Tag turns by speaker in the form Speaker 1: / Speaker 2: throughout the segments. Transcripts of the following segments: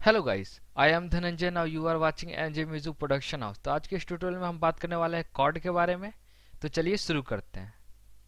Speaker 1: Hello guys, I am Dhananjay. Now you are watching NJ music production house. तो आज के इस ट्यूटोरियल में हम बात करने वाले हैं कॉर्ड के बारे में। तो चलिए शुरू करते हैं।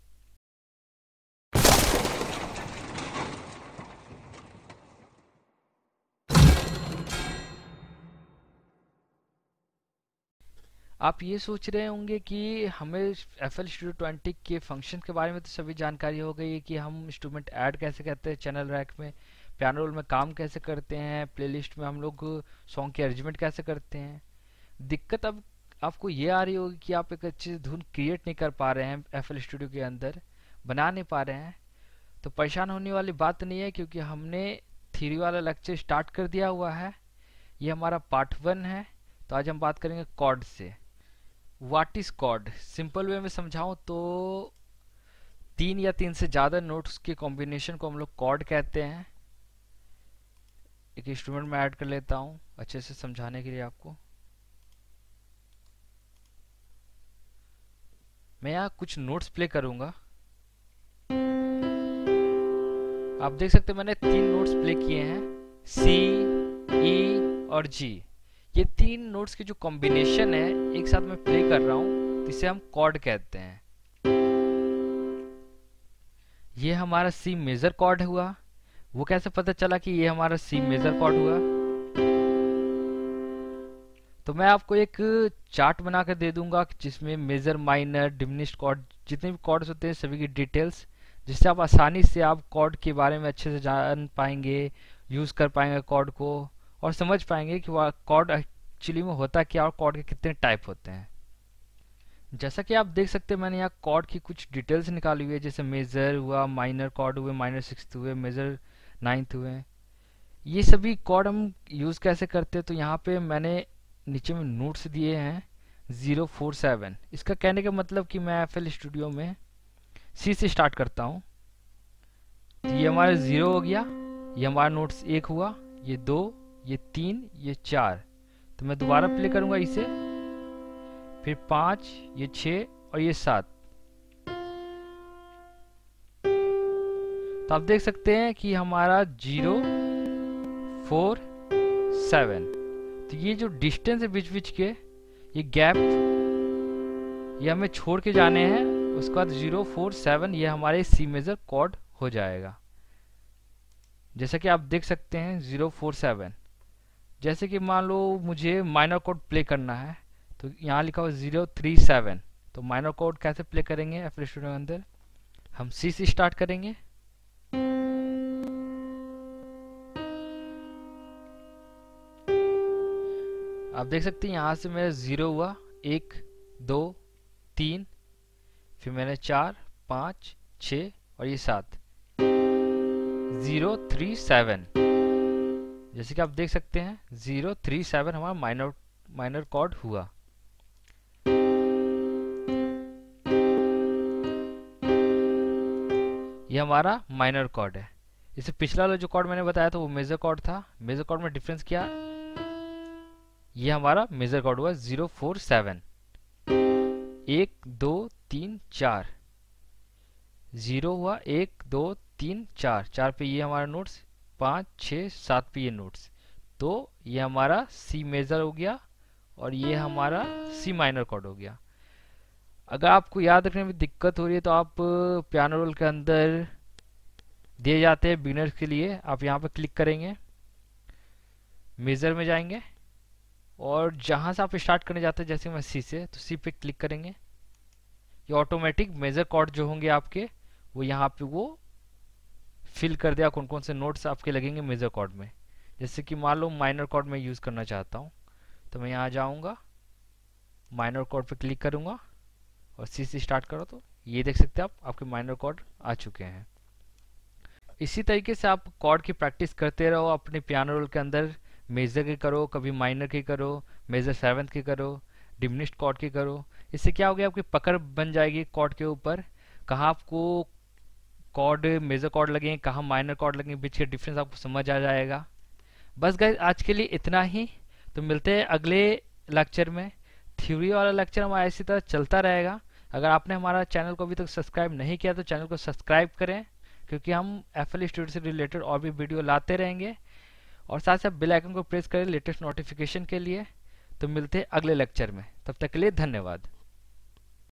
Speaker 1: आप ये सोच रहे होंगे कि हमें एफ एल स्टूडियो 20 के फंक्शन के बारे में तो सभी जानकारी हो गई है कि हम इंस्ट्रूमेंट ऐड कैसे करते हैं चैनल रैक में, पियानो रोल में काम कैसे करते हैं, प्लेलिस्ट में हम लोग सॉन्ग के अरेंजमेंट कैसे करते हैं। दिक्कत अब आपको ये आ रही होगी कि आप एक अच्छी धुन क्रिएट नहीं कर पा रहे हैं, एफ एल स्टूडियो के अंदर बना नहीं पा रहे हैं। तो परेशान होने वाली बात नहीं है, क्योंकि हमने थ्योरी वाला लेक्चर स्टार्ट कर दिया हुआ है। ये हमारा पार्ट 1 है। तो आज हम बात करेंगे कॉर्ड से। What is chord? Simple way में समझाऊं तो 3 या 3 से ज़्यादा नोट्स के कॉम्बिनेशन को हम लोग कॉर्ड कहते हैं। एक इंस्ट्रूमेंट में ऐड कर लेता हूँ अच्छे से समझाने के लिए आपको। मैं यहाँ कुछ नोट्स प्ले करूँगा। आप देख सकते हैं मैंने 3 नोट्स प्ले किए हैं, सी, ई और जी। ये 3 नोट्स की जो कॉम्बिनेशन है एक साथ मैं प्ले कर रहा हूँ, तो इसे हम कॉर्ड कहते हैं। ये हमारा सी मेजर कॉर्ड हुआ। वो कैसे पता चला कि ये हमारा सी मेजर कॉर्ड हुआ? तो मैं आपको एक चार्ट बनाकर दे दूंगा जिसमें मेजर, माइनर, डिमिनिश्ड कॉर्ड, जितने भी कॉर्ड्स होते हैं सभी की डिटेल्स, जिससे आप आसानी से आप कॉर्ड के बारे में अच्छे से जान पाएंगे, यूज़ कर पाएंगे कॉर्ड को, और समझ पाएंगे कि वह कॉर्ड एक्चुअली में होता क्या और कॉर्ड के कितने टाइप होते हैं। जैसा कि आप देख सकते हैं मैंने यहाँ कॉर्ड की कुछ डिटेल्स निकाली हुई है, जैसे मेजर हुआ, माइनर कॉर्ड हुए, माइनर 6th हुए, मेजर 9th हुए। ये सभी कॉर्ड हम यूज़ कैसे करते हैं? तो यहाँ पे मैंने नीचे में नोट्स दिए हैं 047। इसका कहने का मतलब कि मैं एफ एल स्टूडियो में सी से स्टार्ट करता हूँ। तो ये हमारा 0 हो गया, ये हमारा नोट्स 1 हुआ, ये 2, ये 3, ये 4। तो मैं दोबारा प्ले करूँगा इसे, फिर 5, ये 6 और ये 7। तो आप देख सकते हैं कि हमारा 0, 4, 7। तो ये जो डिस्टेंस है बीच बीच के, ये गैप, ये हमें छोड़ के जाने हैं। उसके बाद 0, 4, 7 ये हमारे सी मेजर कॉर्ड हो जाएगा। जैसा कि आप देख सकते हैं 0, 4, 7। जैसे कि मान लो मुझे माइनर कॉर्ड प्ले करना है, तो यहाँ लिखा हुआ 0, 3, 7। तो माइनर कॉर्ड कैसे प्ले करेंगे एफ एल स्टूडियो के अंदर? हम सी से स्टार्ट करेंगे। आप देख सकते हैं यहाँ से मेरा 0 हुआ, 1, 2, 3, फिर मैंने 4, 5, 6 और ये 7। 0, 3, 7। जैसे कि आप देख सकते हैं 0, 3, 7 हमारा माइनर कॉर्ड हुआ। ये हमारा माइनर कॉर्ड है। इससे पिछला वाला जो कॉर्ड मैंने बताया था वो मेजर कॉर्ड था। मेजर कॉर्ड में डिफरेंस क्या? ये हमारा मेजर कॉर्ड हुआ 0, 4, 7। 1, 2, 3, 4। 0 हुआ, 1, 2, 3, 4। 4 पे ये हमारा नोट्स, 5, 6, 7 पे ये नोट्स। तो ये हमारा सी मेजर हो गया और ये हमारा सी माइनर कॉर्ड हो गया। अगर आपको याद रखने में दिक्कत हो रही है तो आप पियानो रोल के अंदर दिए जाते हैं बिगिनर्स के लिए, आप यहाँ पर क्लिक करेंगे, मेजर में जाएंगे और जहाँ से आप स्टार्ट करने जाते हैं, जैसे मैं सी से, तो सी पे क्लिक करेंगे। ये ऑटोमेटिक मेजर कॉर्ड जो होंगे आपके, वो यहाँ पे वो फिल कर दिया कौन कौन से नोट्स आपके लगेंगे मेजर कॉर्ड में। जैसे कि मान लो माइनर कॉर्ड में यूज़ करना चाहता हूँ, तो मैं यहाँ जाऊँगा, माइनर कॉर्ड पे क्लिक करूँगा और सी से स्टार्ट करो, तो ये देख सकते हैं आप, आपके माइनर कॉर्ड आ चुके हैं। इसी तरीके से आप कॉर्ड की प्रैक्टिस करते रहो अपने पियानो रोल के अंदर। मेजर की करो, कभी माइनर की करो, मेजर 7th की करो, डिमिनिश्ड कॉर्ड की करो। इससे क्या हो गया, आपकी पकड़ बन जाएगी कॉर्ड के ऊपर, कहाँ आपको कॉर्ड मेजर कॉर्ड लगे, कहाँ माइनर कॉर्ड लगे, बीच के डिफरेंस आपको समझ आ जाएगा। बस गाइस आज के लिए इतना ही। तो मिलते हैं अगले लेक्चर में। थ्योरी वाला लेक्चर हमारा इसी तरह चलता रहेगा। अगर आपने हमारा चैनल को अभी तक सब्सक्राइब नहीं किया तो चैनल को सब्सक्राइब करें, क्योंकि हम एफ एल स्टूडियो से रिलेटेड और भी वीडियो लाते रहेंगे। और साथ साथ बेल आइकन को प्रेस करें लेटेस्ट नोटिफिकेशन के लिए। तो मिलते हैं अगले लेक्चर में, तब तक के लिए धन्यवाद।